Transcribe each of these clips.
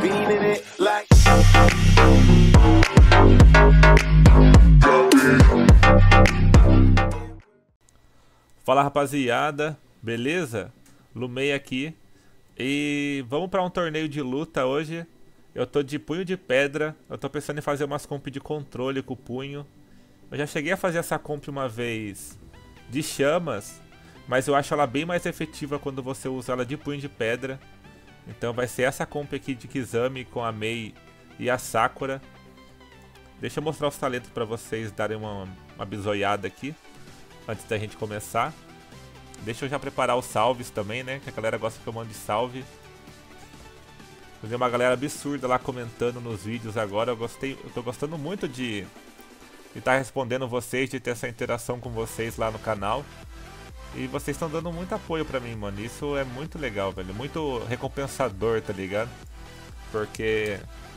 beaming it like. Fala rapaziada, beleza? Lumei aqui e vamos pra um torneio de luta hoje. Eu tô de punho de pedra, eu tô pensando em fazer umas comp de controle com o punho. Eu já cheguei a fazer essa comp uma vez de chamas, mas eu acho ela bem mais efetiva quando você usa ela de punho de pedra. Então vai ser essa comp aqui de Kizami com a Mei e a Sakura. Deixa eu mostrar os talentos pra vocês darem uma bisoiada aqui antes da gente começar. Deixa eu já preparar os salves também, né? Que a galera gosta que eu mande salve. Tem uma galera absurda lá comentando nos vídeos agora. Eu tô gostando muito de estar respondendo vocês, de ter essa interação com vocês lá no canal. E vocês estão dando muito apoio pra mim, mano. Isso é muito legal, velho. Muito recompensador, tá ligado? Porque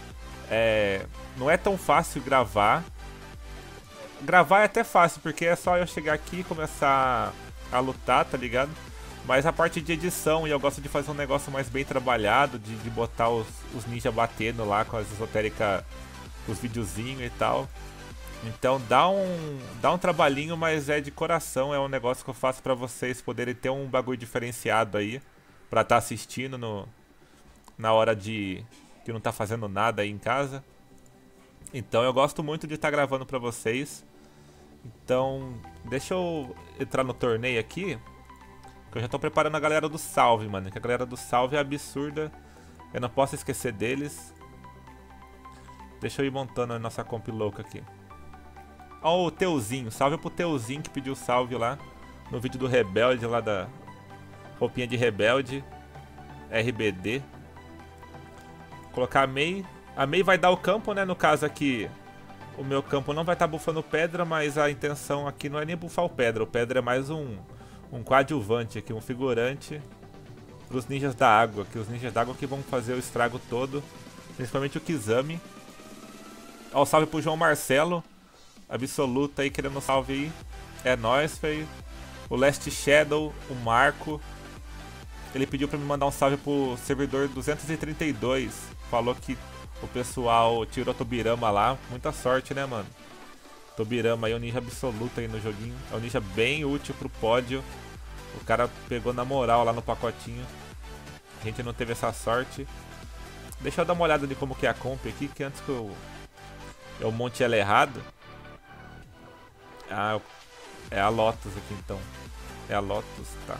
não é tão fácil gravar. Gravar é até fácil, porque é só eu chegar aqui e começar a lutar, tá ligado? Mas a parte de edição, e eu gosto de fazer um negócio mais bem trabalhado, de botar os ninjas batendo lá com as esotéricas, os videozinhos e tal. Então dá um trabalhinho, mas é de coração, é um negócio que eu faço pra vocês poderem ter um bagulho diferenciado aí, pra estar assistindo na hora que não tá fazendo nada aí em casa. Então eu gosto muito de estar gravando pra vocês. Então deixa eu entrar no torneio aqui, que eu já tô preparando a galera do salve, mano. Que a galera do salve é absurda, eu não posso esquecer deles. Deixa eu ir montando a nossa comp louca aqui. Ó o Teuzinho, salve pro Teuzinho que pediu salve lá no vídeo do Rebelde, lá da roupinha de Rebelde, RBD. Vou colocar a Mei. A Mei vai dar o campo, né? No caso aqui, o meu campo não vai estar bufando pedra, mas a intenção aqui não é nem bufar o pedra. O pedra é mais um coadjuvante aqui, um figurante pros ninjas da água. Que os ninjas da água que vão fazer o estrago todo, principalmente o Kizami. Ó, salve pro João Marcelo, absoluta aí, querendo salve aí. É nóis, feio. O Last Shadow, o Marco, ele pediu pra me mandar um salve pro servidor 232. Falou que o pessoal tirou Tobirama lá. Muita sorte, né, mano? Tobirama aí é um ninja absoluto aí no joguinho. É um ninja bem útil pro pódio. O cara pegou na moral lá no pacotinho. A gente não teve essa sorte. Deixa eu dar uma olhada de como que é a comp aqui, que antes que eu monte ela errado. Ah, é a Lotus aqui então. É a Lotus, tá.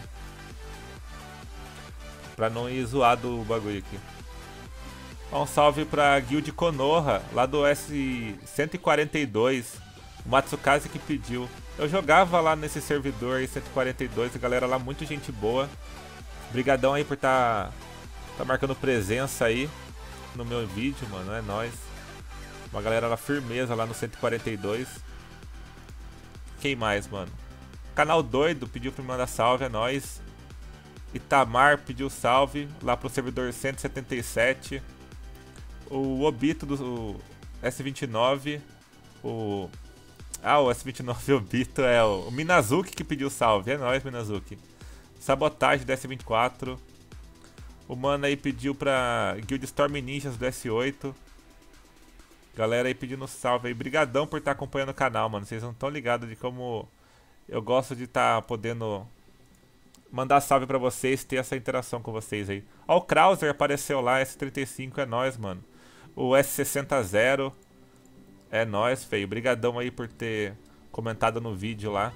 Pra não ir zoado o bagulho aqui. Um salve pra Guild Konoha, lá do S142. O Matsukaze que pediu. Eu jogava lá nesse servidor aí, 142, a galera lá, muito gente boa. Obrigadão aí por tá marcando presença aí no meu vídeo, mano, é nóis. Uma galera lá firmeza lá no 142. Quem mais, mano? Canal Doido pediu pra me mandar salve, é nóis. Itamar pediu salve lá pro servidor 177. O Obito do S29. O S29 Obito é o Minazuki que pediu salve. É nóis, Minazuki. Sabotagem do S24. O mano aí pediu pra Guild Storm Ninjas do S8. Galera aí pedindo salve aí. Brigadão por estar acompanhando o canal, mano. Vocês não estão ligados de como eu gosto de estar podendo mandar salve pra vocês, ter essa interação com vocês aí. Ó, o Krauser apareceu lá, S35, é nóis, mano. O S60 é nóis, feio. Brigadão aí por ter comentado no vídeo lá.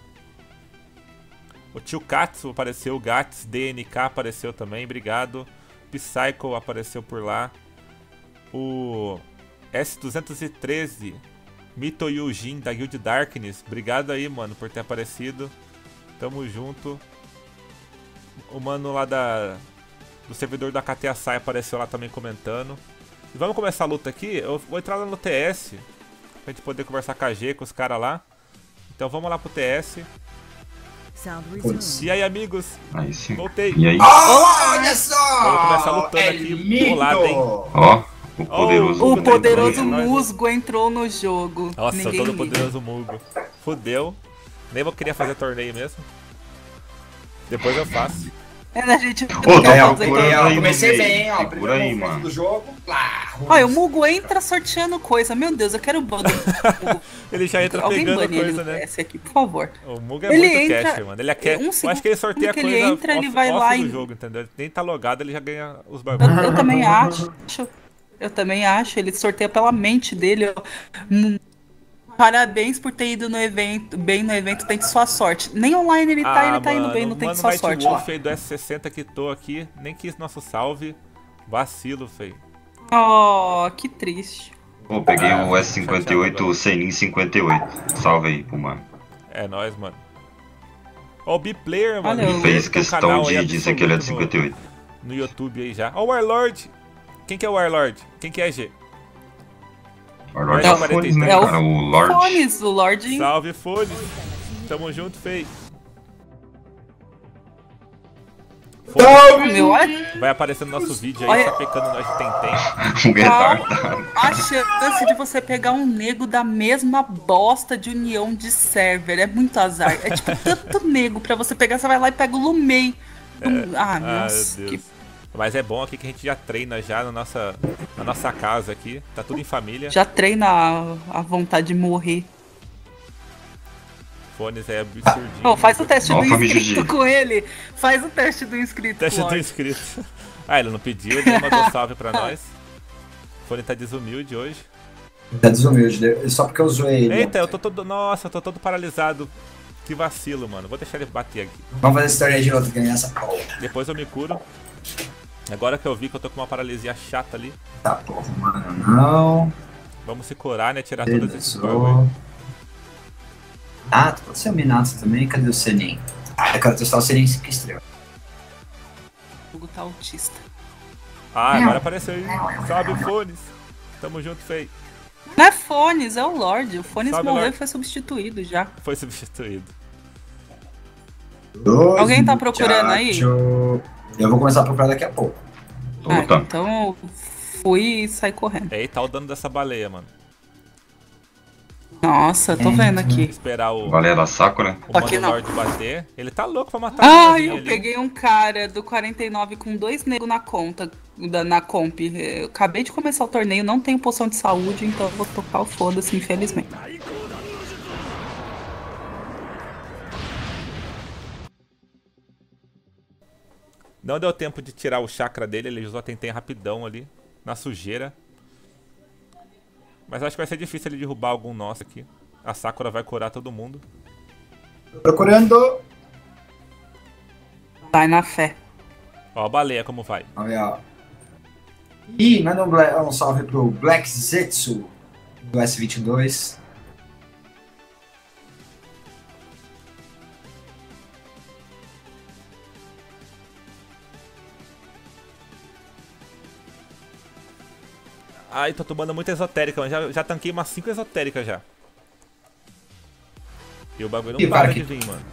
O Tio Katsu apareceu, o Gats DNK apareceu também, obrigado. Psycho apareceu por lá. O S213 Mito Yujin da Guild Darkness, obrigado aí, mano, por ter aparecido. Tamo junto. O mano lá do servidor da KT Asai apareceu lá também comentando. E vamos começar a luta aqui. Eu vou entrar lá no TS pra gente poder conversar com a G, com os caras lá. Então vamos lá pro TS. E aí, amigos? Aí sim. Voltei. E aí? Olha só! Vamos começar lutando aqui, bolado, hein? Ó, o poderoso. O poderoso Nós- musgo entrou no jogo. Nossa, Ninguém todo liga. poderoso Mugo. Fudeu. Nem vou querer fazer torneio mesmo. Depois eu faço. A gente Ô, fica tá todos aqui. procurando aí no comecei meio. bem, ó. Segura Primeiro aí, movimento mano. do jogo. Lá, Olha, o Mugo entra sorteando coisa. Meu Deus, eu quero o ban do Mugo. Ele já entra Alguém pegando bane ele coisa, no né? PS aqui, por favor. O Mug é Ele muito entra- cash, mano. Ele é cash. um Eu segundo acho que ele sorteia que coisa ele entra, ele off, vai lá do e- jogo, entendeu? Nem tá logado, ele já ganha os bagulhos. Eu também acho. Eu também acho. Ele sorteia pela mente dele. Ó. Parabéns por ter ido no evento, bem no evento, tente sua sorte. Nem online ele tá indo bem, não tente sua Mighty sorte Wolf lá. aí do S60 que tô aqui, nem quis nosso salve. Vacilo, feio. Oh, que triste. Pô, peguei o chateado S58 agora. Senin 58. Salve aí pro mano. É nóis, mano. Ó, o B-Player, mano. Olha, B-Player eu- Fez tem um questão canal aí de dizer que ele é de absoluto 58. no YouTube aí já. Ó, o Warlord. Quem que é o Warlord? Quem que é, G? O Lorde É é o- fones, né, é o cara? O Lorde. Fones, o Lorde. Salve, Folha. Tamo junto, feio. Meu, olha Vai aparecer no nosso vídeo aí, Olha- sapecando nós de Tentem. Um retardado. a chance de você pegar um nego da mesma bosta de união de server. É muito azar. É tipo tanto nego pra você pegar, você vai lá e pega o Lumei. Ah, Ah, nossa, meu que Deus. Mas é bom aqui que a gente já treina já na nossa casa aqui. Tá tudo em família. já treina a vontade de morrer. Fones é absurdinho. Oh, faz o teste do Ó, família inscrito GG. com ele. Faz o teste do inscrito Teste com o do Lorde. inscrito. Ah, ele não pediu, ele mandou salve pra nós. O Fone tá desumilde hoje. Tá desumilde, né? Só porque eu zoei ele. Eita, eu tô todo. Nossa, eu tô todo paralisado. Que vacilo, mano. Vou deixar ele bater aqui. Vamos fazer esse torneio de novo, ganhar essa porra. Depois eu me curo. Agora que eu vi que eu tô com uma paralisia chata ali. Tá porra, mano, não. Vamos se curar, né? Tirar todas esses Beleza. bagulho. Ah, tu pode ser o Minato também? Cadê o Senin? Ah, eu quero testar o Senin 5 estrelas. O Hugo tá autista. Ah, agora apareceu aí. Salve, Fones. Tamo junto, feio. Não é Fones, é o Lorde. O Fones Salve, morreu e Lorde. foi substituído já. Foi substituído. Alguém tá procurando aí? Eu vou começar a procurar daqui a pouco. Ah, Opa. então eu fui e saí correndo. Eita, o dano dessa baleia, mano. Nossa, tô vendo aqui. Esperar o Baleia da Sakura. Mano Aqui não. Lorde bater. Ele tá louco pra matar Ah, sozinho eu ali. peguei um cara do 49 com 2 negros na conta, na comp. Eu acabei de começar o torneio, não tenho poção de saúde, então eu vou tocar o foda-se, infelizmente. Não deu tempo de tirar o chakra dele, ele usou a Tentem rapidão ali, na sujeira. Mas acho que vai ser difícil ele derrubar algum nosso aqui. A Sakura vai curar todo mundo. Tô procurando. Vai na fé. Ó, a baleia como vai. Olha aí, ó. Ih, manda um salve pro Black Zetsu do S22. Ai, tô tomando muita esotérica, mas já tanquei umas 5 esotéricas já. E o bagulho não Ih, para cara, de que- vir, mano.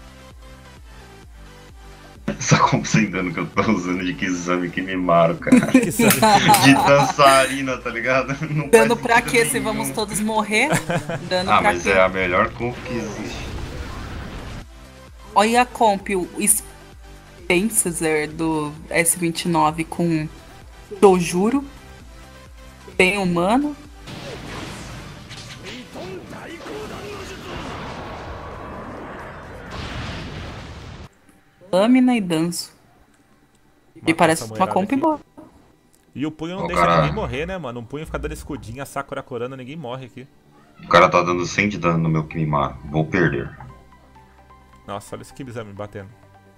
Só como sem dano que eu tô usando de Kizami que me maro, cara. Que sangue. De dançarina, tá ligado? Não Dano faz pra sentido quê? Se nenhum. vamos todos morrer? Dano Ah, pra mas quê? é a melhor comp que existe. Olha a comp, o Spencer do S29 com Dojuro. Bem humano. Lâmina e danço. E Matar parece essa uma mulherada comp aqui. boa. E o punho não Ô, deixa cara. ninguém morrer, né, mano? Um punho fica dando escudinho, a Sakura corando, ninguém morre aqui. O cara tá dando 100 de dano no meu Kimimaro. Vou perder. Nossa, olha esse Kibizami batendo.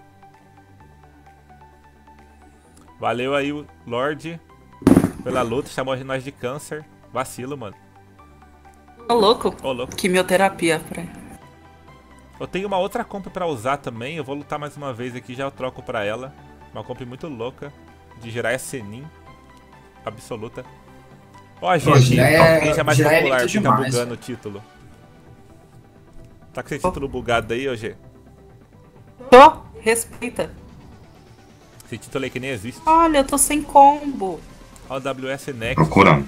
Valeu aí, o Lorde, pela luta. Chamou nós de câncer. Vacilo, mano. Ô, louco. Ô, louco. Quimioterapia pra Eu tenho uma outra comp pra usar também. Eu vou lutar mais uma vez aqui, já eu troco pra ela. Uma comp muito louca. De Jiraiya Senin. Absoluta. Ó, a Pô, gente, Jiraiya- quem já é mais Jiraiya é popular, lento fica demais. bugando o título. Tá com esse título bugado aí, ô G? Tô, respeita. Esse título aí que nem existe. Olha, eu tô sem combo. Ó, o WS Next. Procurando.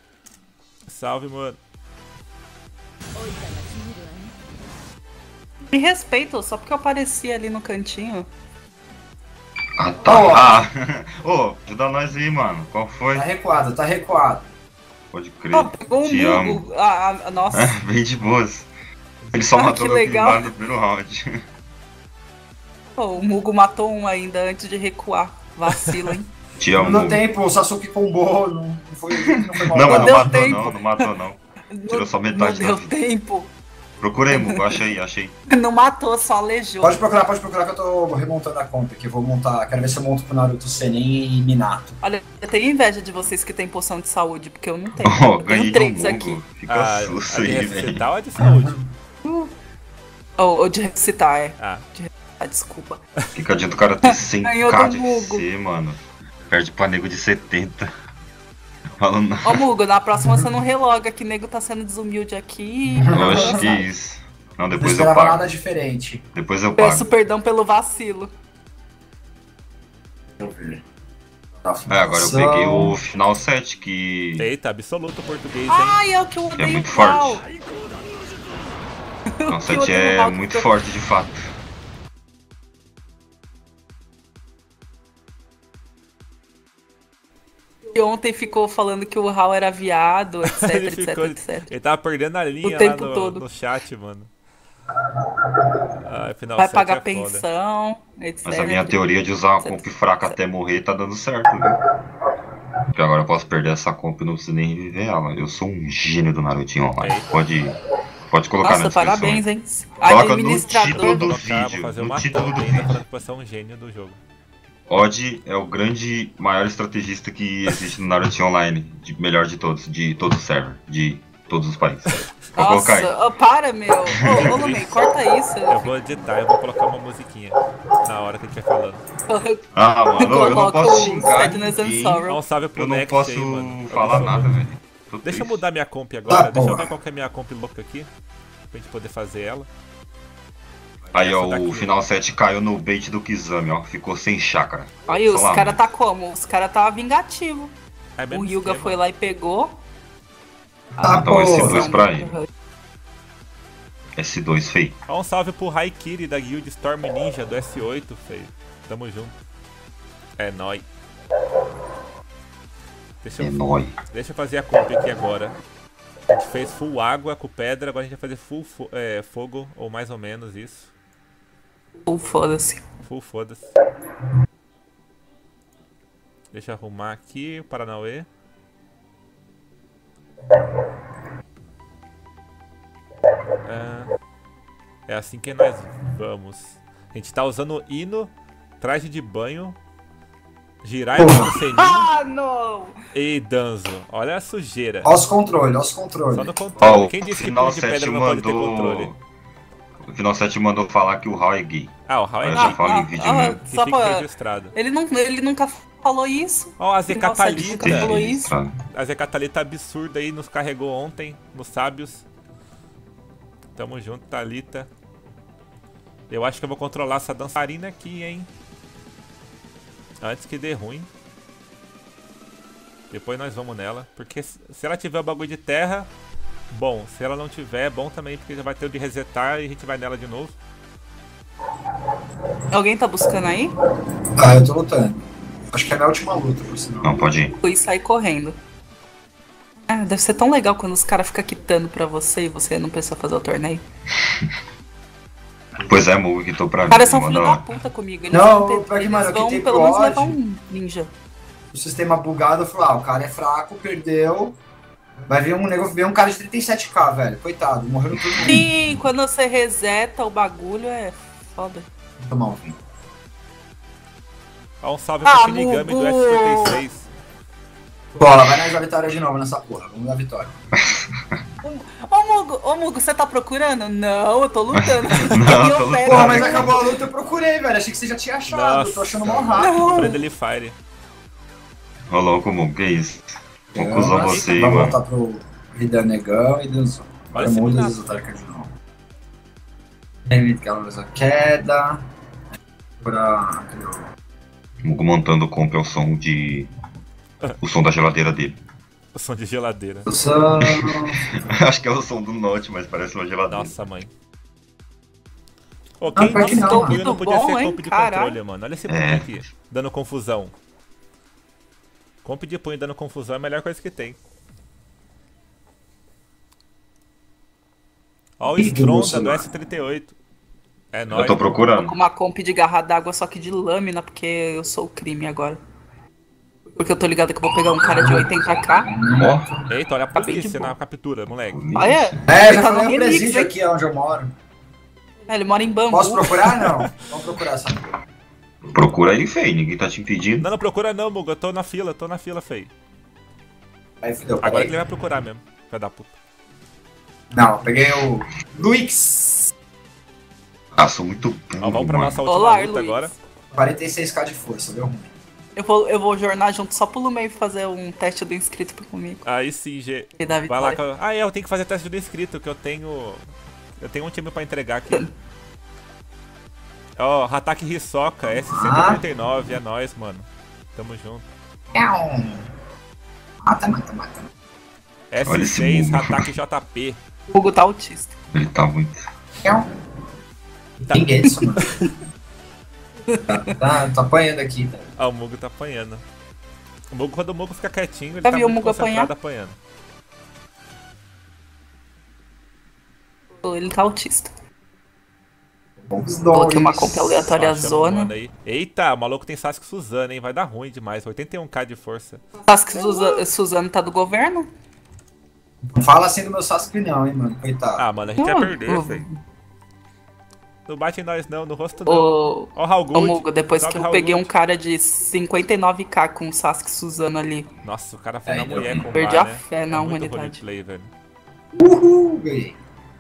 Salve, mano. Me respeita, só porque eu apareci ali no cantinho. Ah, tá. Ô, ajuda nós aí, mano. Qual foi? Tá recuado, tá recuado. Pode crer. Ó, pegou um Te amo. Mugo. Nossa. Bem de boas. Ele só Ah, matou que meu legal. privado no primeiro round. Pô, o Mugo matou um ainda antes de recuar. Vacila, hein? Te amo. Não deu tempo, o Sasuke combou, não foi mal. Não, mas não deu matou tempo. não, não matou não. Tirou só metade Não da deu vida. tempo. Procurei, Mugo, achei. Não matou, só aleijou. Pode procurar que eu tô remontando a conta aqui. Eu vou montar, quero ver se eu monto pro Naruto Senin e Minato. Olha, eu tenho inveja de vocês que têm poção de saúde, porque eu não tenho. Ó, Eu ganhei tenho de um 3 Mugo. aqui. Fica A susto de aí, velho. ressuscitar ou a de saúde? Ou de recitar, é. Ah, Desculpa. Fica adianta o cara ter 100k Ganhou de do Mugo. FC, mano. Perde pra nego de 70. Fala não. Ó, Mugo, na próxima você não reloga, que nego tá sendo desumilde aqui. Oxe, que isso. Não, Não depois eu esperava pago. nada diferente. Depois eu Peço pago. perdão pelo vacilo. Deixa eu ver. Agora eu peguei o final 7, que eita, absoluto português, hein? Ai, é o que eu é odeio muito igual. forte. O final Eu 7 odeio é Hulk, muito porque- forte, de fato. E ontem ficou falando que o Hal era viado, etc, Ele etc, ficou- etc. Ele tava perdendo a linha lá tempo no, todo. no chat, mano. Final Vai 7 pagar é foda. pensão, etc. Mas a minha teoria de usar uma comp fraca até morrer tá dando certo, viu? Porque agora eu posso perder essa comp e não preciso nem reviver ela. Eu sou um gênio do Narutinho Online. Pode colocar na Nossa, descrição. parabéns, hein? Coloca no Administrador. título do Vou colocar, vídeo. vou fazer No uma título thumb do ainda vídeo. falando que você é um gênio do jogo. Odd é o grande, maior estrategista que existe no Narutinho Online. Melhor de todos os servers, de todos os países. Vou colocar aí. Nossa, para, meu. Ô, Lumei, corta isso. Eu vou editar, eu vou colocar uma musiquinha na hora que a gente vai falando. Ah, mano, eu não Coloca posso o xingar Sadness and ninguém. Dá Sorrow. um salve pro Eu não Next posso aí, mano. falar nada, velho. Tô Deixa eu triste. mudar minha comp agora, Tá, deixa eu porra. ver qual que é a minha comp louca aqui. Pra gente poder fazer ela. Aí, ó, Essa daqui, o final 7 caiu no bait do Kizami, ó. Ficou sem chakra. Aí, os Só lá, caras mano. tá como? Os caras tá vingativo. É O mesmo Hyuga esquema. foi lá e pegou. Tá, Então esse porra. dois pra ele. S2 feio. Ó, um salve pro Haikiri da guild Storm Ninja do S8, feio. Tamo junto. É nóis. Deixa É eu, nóis. deixa eu fazer a comp aqui agora. A gente fez full água com pedra, agora a gente vai fazer full fogo, ou mais ou menos isso. Foda-se. Full foda-se. Deixa eu arrumar aqui o Paranauê. É assim que nós vamos. A gente tá usando hino, traje de banho, Jirai no Senin Ah, não! e Danzo. Olha a sujeira. Ó os controles. Só no Ó, controle. o Quem disse que final pulo de 7 pedra não pode ter mandou. controle? O final 7 mandou falar que o Hal é gay. Ah, o Raul é Eu gay. já falo em vídeo mesmo. Que só fica pra... registrado. ele nunca falou isso. Ó, a Nossa, ele nunca Zecatalita. falou isso. Sabe? A Zecatalita absurda aí nos carregou ontem nos Sábios. Tamo junto, Thalita. Eu acho que eu vou controlar essa dançarina aqui, hein? Antes que dê ruim. Depois nós vamos nela. Porque se ela tiver o bagulho de terra, bom. Se ela não tiver, é bom também, porque já vai ter o de resetar e a gente vai nela de novo. Alguém tá buscando aí? Ah, eu tô lutando. Acho que é a minha última luta, por sinal. Não, pode ir. Fui sair correndo. Ah, deve ser tão legal quando os caras ficam quitando pra você e você não precisa fazer o torneio. Pois é, Mugo, que tô pra Os mim. caras são filho Manda da lá. puta comigo. Eles Não, vão, pra que, eles mano, eu vão quitei pelo pro menos ódio. levar um ninja. O sistema bugado, eu falei, o cara é fraco, perdeu. Vai vir um cara de 37k, velho. Coitado, morreram todo mundo. Sim, quando você reseta o bagulho é foda. Vou tomar um vinho. Ó, um salve pro Shinigami do Mugu! S56. Bola, vai nós dar vitória de novo nessa porra. Vamos dar vitória. Ô Mugo, você tá procurando? Não, eu tô lutando. Não, E eu tô pego- Porra, mas acabou a luta, eu procurei, velho. Achei que você já tinha achado. Eu tô achando mó rápido. Não. Friendly Fire. Ô, louco, Mugo, que isso? É, Conclusão mas você aí, vamos mano. voltar pro Ridan Negão e Danzão. Olha Agora esse muda Minato. as esotéricas de novo. Evita que ela usa queda. Pra. Mugo montando o comp é o som de. O som da geladeira dele. O som de geladeira. Acho que é o som do Note, mas parece uma geladeira. Nossa, mãe. Ô, quem pior que disse não, que o mano. punho não podia Bom, ser hein? comp de Caralho. controle, mano? Olha esse punho aqui, dando confusão. Comp de punho dando confusão é a melhor coisa que tem. Ó o Stronda do S38. É nóis. Eu tô procurando. Com uma comp de garra d'água, só que de lâmina, porque eu sou o crime agora. Porque eu tô ligado que eu vou pegar um cara de 80k. Ó, Eita, olha a Acabei de polícia boa. na captura, moleque. Ah, é? É, Ele já tá no falei o remix, presídio hein? aqui onde eu moro. É, ele mora em Bambu. Posso procurar? Não. Vamos procurar, sabe? procura aí, feio. Ninguém tá te impedindo. Não, não procura não, Muga. Eu tô na fila, feio. Aí fudeu, Agora que peraí. ele vai procurar mesmo. Filho da puta. Não, eu peguei o Luix. Ah, sou muito burro, Ó, vamos pra mano. nossa última Olá, luta Luiz. agora. 46k de força, deu ruim. Eu vou jornar junto só pro meio fazer um teste do inscrito comigo. Aí sim, G. E da Vai lá. vitória. Ah, é, eu tenho que fazer teste do inscrito, que eu tenho. Eu tenho um time pra entregar aqui. Ó, Hatake Hisoka, S139, é nóis, mano. Tamo junto. Mata, mata, mata. Olha esse S6, Muga. Hatake JP. O Hugo tá autista. Ele tá muito. Quem é isso, mano? Tô apanhando aqui, tá? Ah, o Mugo tá apanhando. O Mugo, quando o Mugo fica quietinho, ele Já tá viu o muito Mugo concentrado apanhando. Ele tá autista. Poucos Coloquei uma dólares. comp aleatória Só chama o zona. mano aí. Eita, o maluco tem Sasuke Suzano, hein? Vai dar ruim demais. 81k de força. Sasuke Suzano tá do governo? Não fala assim do meu Sasuke não, hein, mano. Coitado. Ah, mano, a gente vai perder, Ô, velho. Não bate em nós não, no rosto não. Ô, Ó o Raul ô Good. Mugo, depois Salve, que eu Raul peguei um Good. cara de 59k com o Sasuke Suzano ali. Nossa, o cara foi É, na então, mulher com perdi a né? fé na muito humanidade. roleplay, velho. Uhul, ganhei.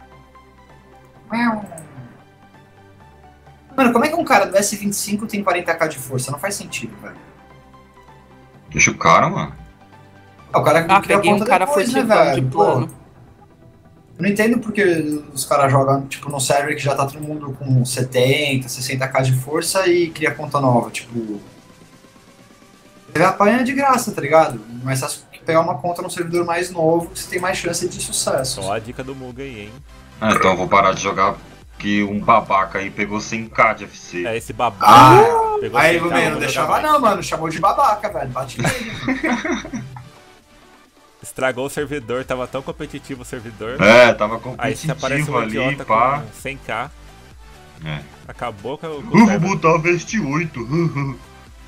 Mano, como é que um cara do S25 tem 40k de força? Não faz sentido, velho. Deixa o cara, mano. Ah, o cara Ah, cria a peguei um conta cara depois, né, furtivão velho? de Pô, plano. eu não entendo porque os caras jogam, tipo, no server que já tá todo mundo com 70, 60k de força e cria conta nova, tipo... Você apanha de graça, tá ligado? Mas é pegar uma conta no servidor mais novo que você tem mais chance de sucesso. Só a dica do Muga aí, hein? Ah, então eu vou parar de jogar porque um babaca aí pegou 100k de FC. É esse babaca. Ah, Pegou aí, 100k, meu, não vou deixava jogar mais. não, mano. Chamou de babaca, velho. Bate nele. Estragou o servidor, tava tão competitivo o servidor. É, tava Aí se aparece competitivo um ali, idiota pá. com 100k, É. acabou com o Vou server. botar veste 8.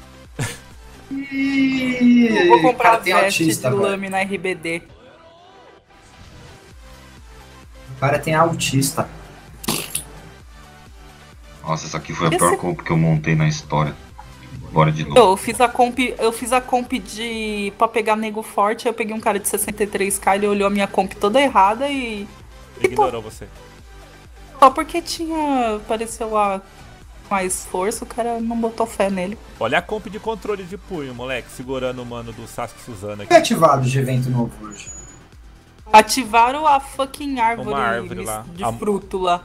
Ih, Vou comprar cara tem veste autista, de velho. lâmina RBD. O cara tem autista. Nossa, essa aqui foi a Esse- pior comp que eu montei na história. Bora de novo. Eu fiz a comp de pra pegar nego forte, aí eu peguei um cara de 63k, ele olhou a minha comp toda errada e Ignorou você. só porque tinha apareceu lá com mais força, o cara não botou fé nele. Olha a comp de controle de punho, moleque, segurando o mano do Sasuke Suzano O aqui. que é ativado de evento novo hoje? Ativaram a fucking árvore, Uma árvore lá. de A- fruto lá.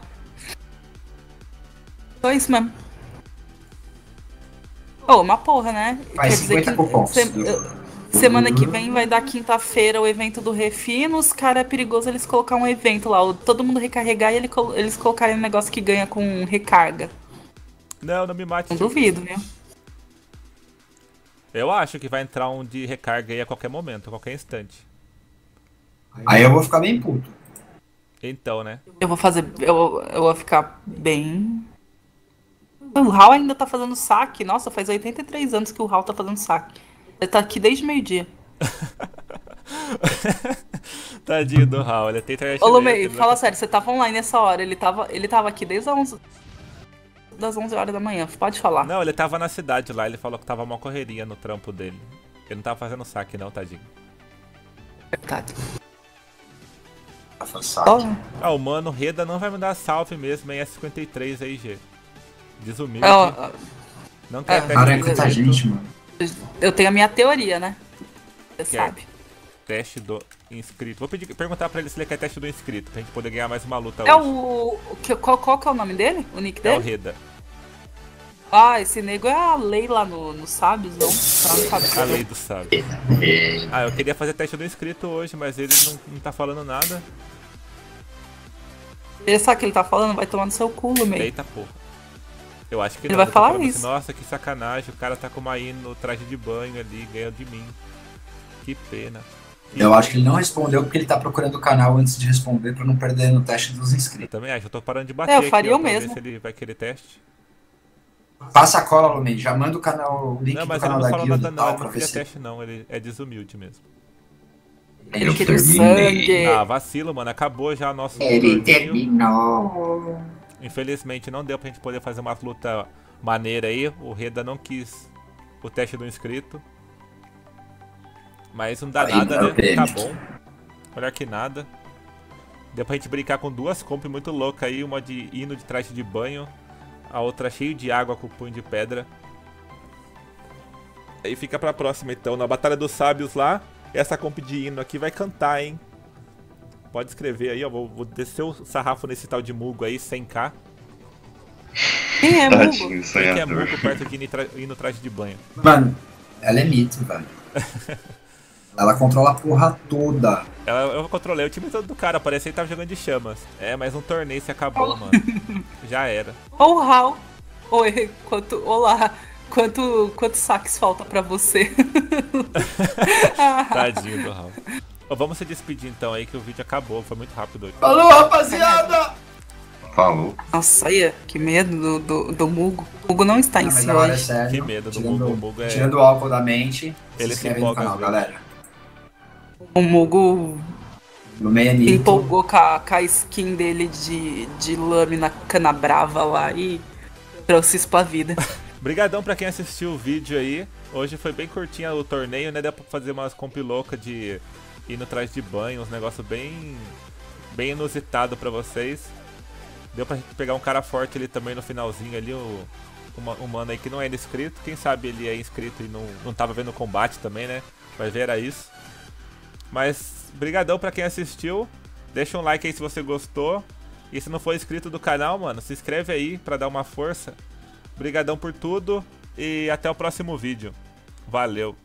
Só isso mesmo. Ô, uma porra, né? Faz 50 cupons. Semana que vem vai dar quinta-feira o evento do Refinos. Cara, é perigoso eles colocar um evento lá. Todo mundo recarregar e eles colocarem um negócio que ganha com recarga. Não, não me mate. Não tio. duvido, viu? Eu acho que vai entrar um de recarga aí a qualquer momento, a qualquer instante. Aí eu vou ficar bem puto. Então, né? Eu vou fazer. Eu vou ficar bem. O Hal ainda tá fazendo saque. Nossa, faz 83 anos que o Hal tá fazendo saque. Ele tá aqui desde meio-dia. Tadinho do Raul, ele tem internet. Ô, Lumei, lenta, ele fala não- sério, você tava online nessa hora. Ele tava aqui desde das 11 horas da manhã. Pode falar. Não, ele tava na cidade lá, ele falou que tava uma correria no trampo dele. Ele não tava fazendo saque não, tadinho. Verdade. Tá Só- forçado. Ah, o mano Reda não vai me dar salve mesmo em S53 aí, G. Desumilde. Ó, Não quer teste Cara, é do muita inscrito. gente, mano. eu tenho a minha teoria, né? Você Quer. sabe. Teste do inscrito. Vou perguntar pra ele se ele quer teste do inscrito, pra gente poder ganhar mais uma luta É hoje. qual que é o nome dele? O nick É o dele? Reda. Ah, esse nego é a lei lá no Sábios, não? Tá no Sábios. A lei do sábio. Ah, eu queria fazer teste do inscrito hoje, mas ele não tá falando nada. Ele sabe o que ele tá falando? Vai tomar no seu cu, meio. Eita porra. Eu acho que Ele não. vai Eu tô falar falando isso. assim, nossa, que sacanagem. O cara tá com uma Ino no traje de banho ali, ganhou de mim. Que pena. Eu acho que ele não respondeu porque ele tá procurando o canal antes de responder pra não perder no teste dos Eu inscritos. também acho. Eu tô parando de bater eu aqui, faria ó, o pra ver mesmo. se ele vai querer teste. Passa a cola, Lumei. Já manda o canal, o link Não, do mas ele canal não da falou guilda nada e não. tal Ele pra não ver queria se... teste não. Ele é desumilde mesmo. Ele queria o sangue. Ah, vacilo, mano. Acabou já nosso Ele torneio. terminou. Infelizmente não deu pra gente poder fazer uma luta maneira aí. O Reda não quis o teste do inscrito. Mas não dá Aí nada, não é né? o prêmio. Tá bom. Melhor que nada. Deu pra gente brincar com duas comp muito loucas aí. Uma de hino de traje de banho. A outra cheio de água com punho de pedra. Aí fica pra próxima então. Na Batalha dos Sábios lá. Essa comp de hino aqui vai cantar, hein? Pode escrever aí, ó. Vou descer o sarrafo nesse tal de Mugo aí, 100k. Quem é Mugo? Tadinho, Quem que é sonhador. Mugo perto de hino traje de banho? Mano, ela é mito, velho. Ela controla a porra toda. Eu controlei o time todo do cara, parecia que ele tava jogando de chamas. É, mas um torneio se acabou, mano. Já era. Oh, Hal. Oi, olá. Quantos saques falta pra você? Tadinho do Raul. Ó, vamos se despedir então aí que o vídeo acabou, foi muito rápido hoje. Falou, rapaziada! Falou. Nossa, aí, que medo do Mugo. O Mugo não está em Mas si agora é hoje. sério. Que medo do tirando, Mugo, o Mugo é- Tirando o álcool da mente, Ele se se inscreve no empolga canal, às vezes. galera. O Mugo No meio é mito. empolgou com a skin dele de lâmina canabrava lá e trouxe isso pra vida. Brigadão pra quem assistiu o vídeo aí. Hoje foi bem curtinho o torneio, né? Deu pra fazer umas comp loucas de ir no traje de banho, uns negócios bem inusitado pra vocês. Deu pra gente pegar um cara forte ali também no finalzinho ali, um mano aí que não é inscrito. Quem sabe ele é inscrito e não tava vendo o combate também, né? Vai ver, era isso. Mas brigadão pra quem assistiu. Deixa um like aí se você gostou. E se não for inscrito do canal, mano, se inscreve aí pra dar uma força. Brigadão por tudo e até o próximo vídeo. Valeu!